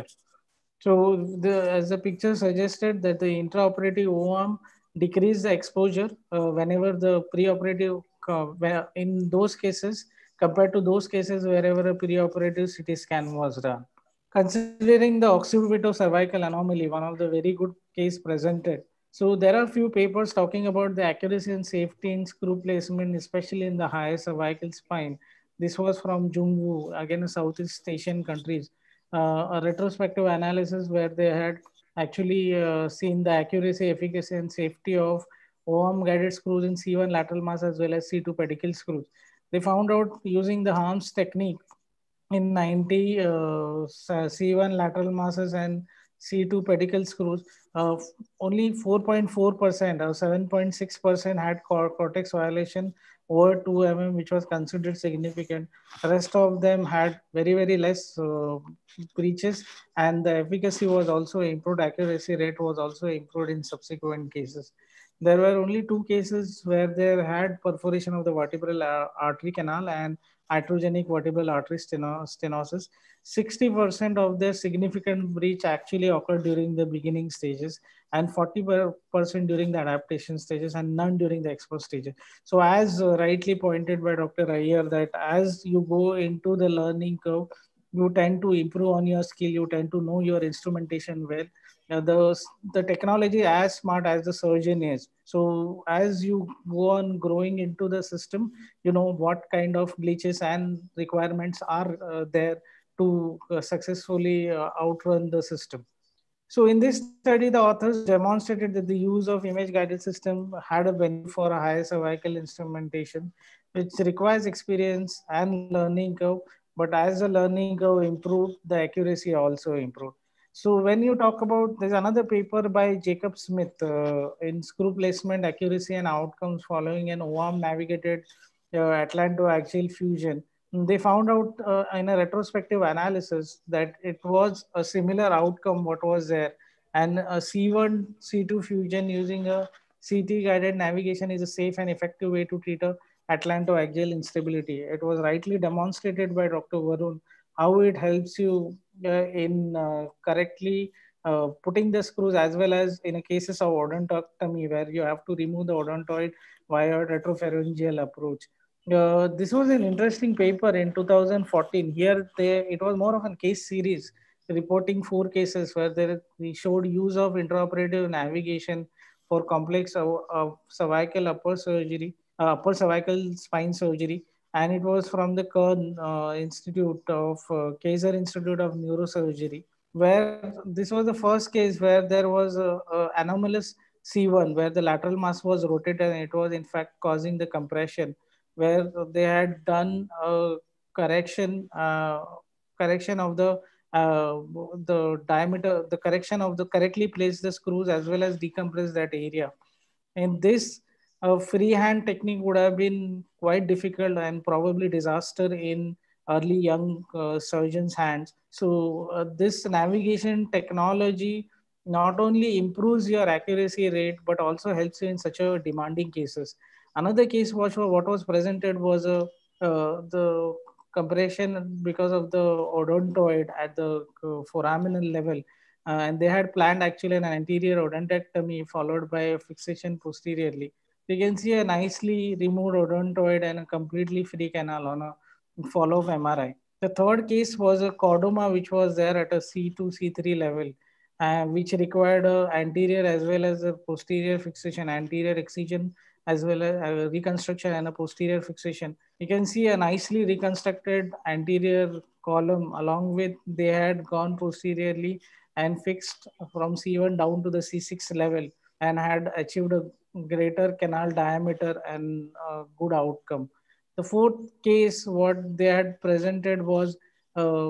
D: So the, as the picture suggested that the intraoperative O A M decreased the exposure uh, whenever the preoperative, uh, in those cases compared to those cases wherever a preoperative C T scan was done. Considering the occipito cervical anomaly, one of the very good case presented. So there are few papers talking about the accuracy and safety in screw placement, especially in the higher cervical spine. This was from Jungwoo, again a Southeast Asian countries. Uh, a retrospective analysis where they had actually uh, seen the accuracy, efficacy, and safety of O A M guided screws in C one lateral mass as well as C two pedicle screws. They found out using the Harms technique in ninety uh, C one lateral masses and C two pedicle screws, uh, only four point four percent or seven point six percent had cortex violation over two millimeters, which was considered significant. The rest of them had very, very less uh, breaches, and the efficacy was also improved. Accuracy rate was also improved in subsequent cases. There were only two cases where there had perforation of the vertebral artery canal and iatrogenic vertebral artery stenosis. sixty percent of their significant breach actually occurred during the beginning stages and forty percent during the adaptation stages and none during the expo stages. So as rightly pointed by Doctor Iyer, that as you go into the learning curve, you tend to improve on your skill, you tend to know your instrumentation well. Uh, the, the technology as smart as the surgeon is. So as you go on growing into the system, you know what kind of glitches and requirements are uh, there to uh, successfully uh, outrun the system. So in this study, the authors demonstrated that the use of image guided system had a benefit for a higher cervical instrumentation, which requires experience and learning curve. But as the learning curve improved, the accuracy also improved. So when you talk about, there's another paper by Jacob Smith uh, in screw placement accuracy and outcomes following an O A M navigated uh, atlantoaxial fusion. They found out uh, in a retrospective analysis that it was a similar outcome what was there, and a C one C two fusion using a C T guided navigation is a safe and effective way to treat a atlantoaxial instability. It was rightly demonstrated by Doctor Varun how it helps you uh, in uh, correctly uh, putting the screws, as well as in a cases of odontotomy where you have to remove the odontoid via retropharyngeal approach. Uh, this was an interesting paper in two thousand fourteen. Here, they, it was more of a case series reporting four cases where there, we showed use of intraoperative navigation for complex uh, uh, cervical upper surgery, uh, upper cervical spine surgery, and it was from the Kern uh, Institute of uh, Kaiser Institute of Neurosurgery, where this was the first case where there was a, a anomalous C one, where the lateral mass was rotated and it was in fact causing the compression, where they had done a correction uh, correction of the uh, the diameter, the correction of the correctly place the screws as well as decompress that area. And this uh, freehand technique would have been quite difficult and probably disaster in early young uh, surgeons' hands. So uh, this navigation technology not only improves your accuracy rate, but also helps you in such a demanding cases. Another case was what was presented was a uh, the compression because of the odontoid at the uh, foraminal level, uh, and they had planned actually an anterior odontectomy followed by a fixation posteriorly. You can see a nicely removed odontoid and a completely free canal on a follow-up M R I. The third case was a chordoma which was there at a C two, C three level, uh, which required a anterior as well as a posterior fixation, anterior excision as well as a reconstruction and a posterior fixation. You can see a nicely reconstructed anterior column along with they had gone posteriorly and fixed from C one down to the C six level and had achieved a greater canal diameter and a good outcome. The fourth case, what they had presented was, uh,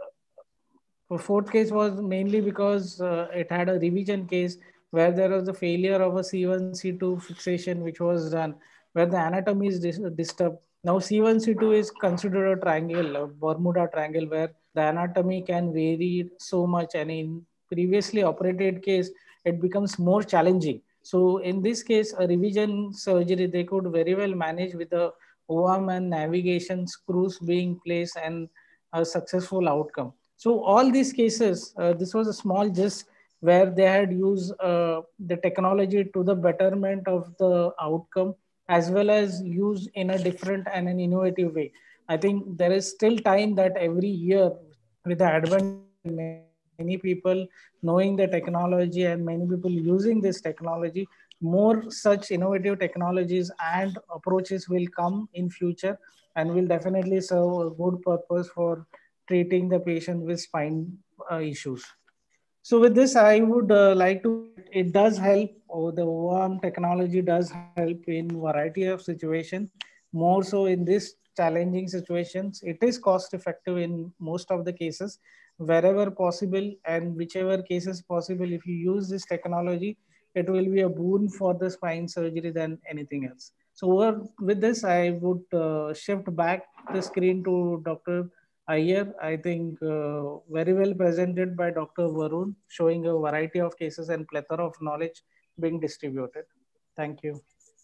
D: the fourth case was mainly because uh, it had a revision case where there was a failure of a C one, C two fixation which was done, where the anatomy is dis disturbed. Now C one, C two is considered a triangle, a Bermuda triangle, where the anatomy can vary so much, and in previously operated case, it becomes more challenging. So in this case, a revision surgery, they could very well manage with the O A M and navigation screws being placed and a successful outcome. So all these cases, uh, this was a small gist where they had used uh, the technology to the betterment of the outcome as well as used in a different and an innovative way. I think there is still time that every year with the advent of many people knowing the technology and many people using this technology, more such innovative technologies and approaches will come in future and will definitely serve a good purpose for treating the patient with spine uh, issues. So with this, I would uh, like to, it does help, or the O A M technology does help in variety of situations, more so in this challenging situations. It is cost effective in most of the cases, wherever possible and whichever cases possible. If you use this technology, it will be a boon for the spine surgery than anything else. So over, with this, I would uh, shift back the screen to Doctor Iyer. I think uh, very well presented by Doctor Varun, showing a variety of cases and plethora of knowledge being distributed. Thank you.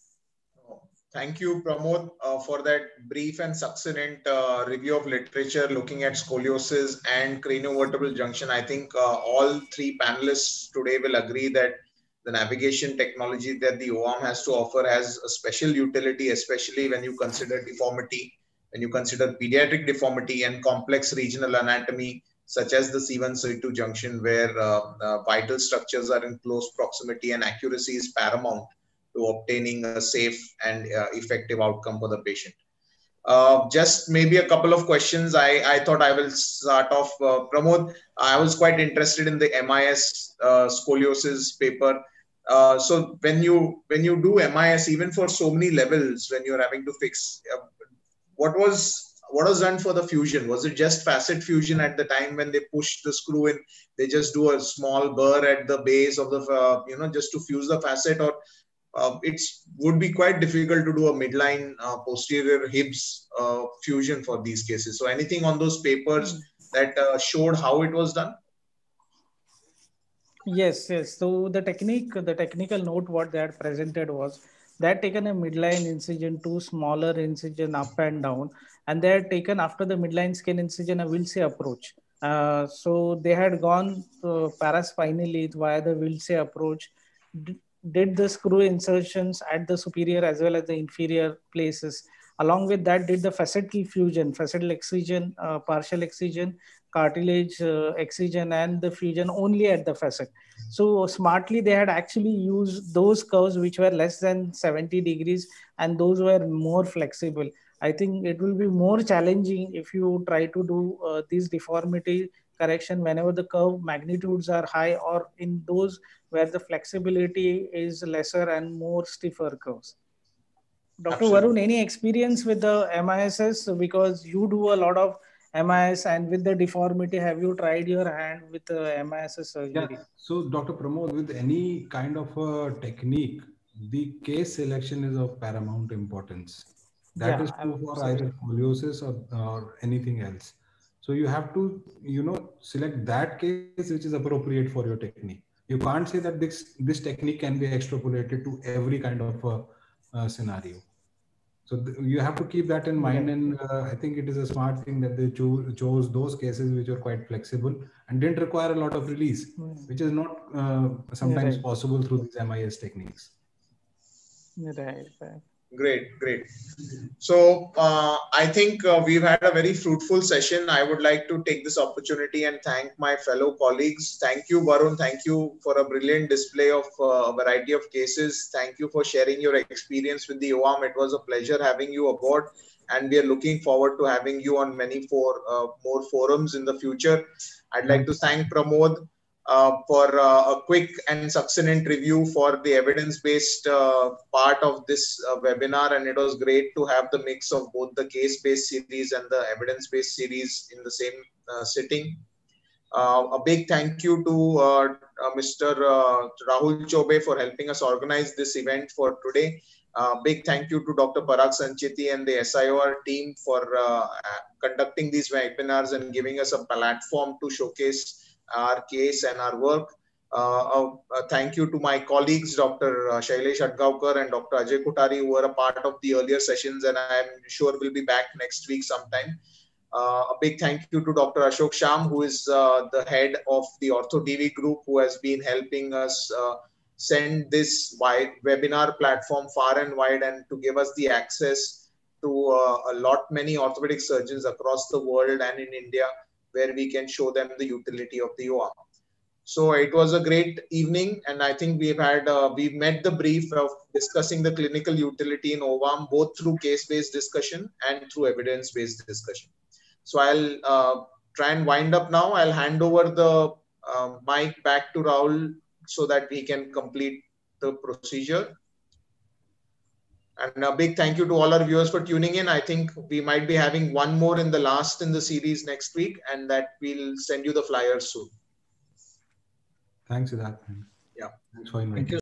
B: Thank you, Pramod, uh, for that brief and succinct uh, review of literature looking at scoliosis and craniovertebral junction. I think uh, all three panelists today will agree that the navigation technology that the O A M has to offer has a special utility, especially when you consider deformity, when you consider pediatric deformity and complex regional anatomy, such as the C one, C two junction, where uh, uh, vital structures are in close proximity and accuracy is paramount to obtaining a safe and uh, effective outcome for the patient. Uh, just maybe a couple of questions. I, I thought I will start off. Uh, Pramod, I was quite interested in the M I S uh, scoliosis paper. Uh, so when you when you do M I S, even for so many levels, when you're having to fix, uh, what was what was done for the fusion? Was it just facet fusion at the time when they push the screw in? They just do a small burr at the base of the uh, you know just to fuse the facet, or Uh, it would be quite difficult to do a midline uh, posterior Hibbs uh, fusion for these cases. So anything on those papers that uh, showed how it was done?
D: Yes, yes. So the technique, the technical note what they had presented was they had taken a midline incision, two smaller incision up and down, and they had taken after the midline skin incision a Wiltse approach. Uh, so they had gone uh, paraspinally via the Wiltse approach, did the screw insertions at the superior as well as the inferior places. Along with that, did the facetal fusion, facetal excision, uh, partial excision, cartilage uh, excision, and the fusion only at the facet. So smartly, they had actually used those curves which were less than seventy degrees, and those were more flexible. I think it will be more challenging if you try to do uh, these deformity correction whenever the curve magnitudes are high, or in those where the flexibility is lesser and more stiffer curves. Doctor Varun, any experience with the M I S S? Because you do a lot of M I S, and with the deformity, have you tried your hand with the M I S S surgery?
C: Yeah. So Doctor Pramod, with any kind of a technique, the case selection is of paramount importance. That
D: yeah,
C: is true for either scoliosis or, or anything else. So you have to, you know, select that case which is appropriate for your technique. You can't say that this this technique can be extrapolated to every kind of a, a scenario. So th you have to keep that in mind, and uh, I think it is a smart thing that they cho chose those cases which are quite flexible and didn't require a lot of release, mm. which is not uh, sometimes right. possible through these M I S techniques.
D: Right, right.
B: Great, great. So uh, I think uh, we've had a very fruitful session. I would like to take this opportunity and thank my fellow colleagues. Thank you, Varun. Thank you for a brilliant display of uh, a variety of cases. Thank you for sharing your experience with the O A M. It was a pleasure having you aboard, and we are looking forward to having you on many for, uh, more forums in the future. I'd like to thank Pramod Uh, for uh, a quick and succinct review for the evidence-based uh, part of this uh, webinar, and it was great to have the mix of both the case-based series and the evidence-based series in the same uh, sitting. Uh, a big thank you to uh, uh, Mister Uh, Rahul Chobe for helping us organize this event for today. Uh, big thank you to Doctor Parag Sancheti and the S I O R team for uh, conducting these webinars and giving us a platform to showcase our case and our work. Uh, uh, uh, thank you to my colleagues, Doctor Shailesh Adgaonkar and Doctor Ajay Kothari, who were a part of the earlier sessions, and I'm sure will be back next week sometime. Uh, a big thank you to Doctor Ashok Sham, who is uh, the head of the Ortho T V group, who has been helping us uh, send this wide webinar platform far and wide, and to give us the access to uh, a lot many orthopedic surgeons across the world and in India, where we can show them the utility of the O A M. So it was a great evening, and I think we've had uh, we've met the brief of discussing the clinical utility in O A M, both through case-based discussion and through evidence-based discussion. So I'll uh, try and wind up now. I'll hand over the uh, mic back to Rahul so that we can complete the procedure. And a big thank you to all our viewers for tuning in. I think we might be having one more in the last in the series next week, and that we'll send you the flyers soon.
C: Thanks for that.
B: Yeah.
C: Thanks for inviting.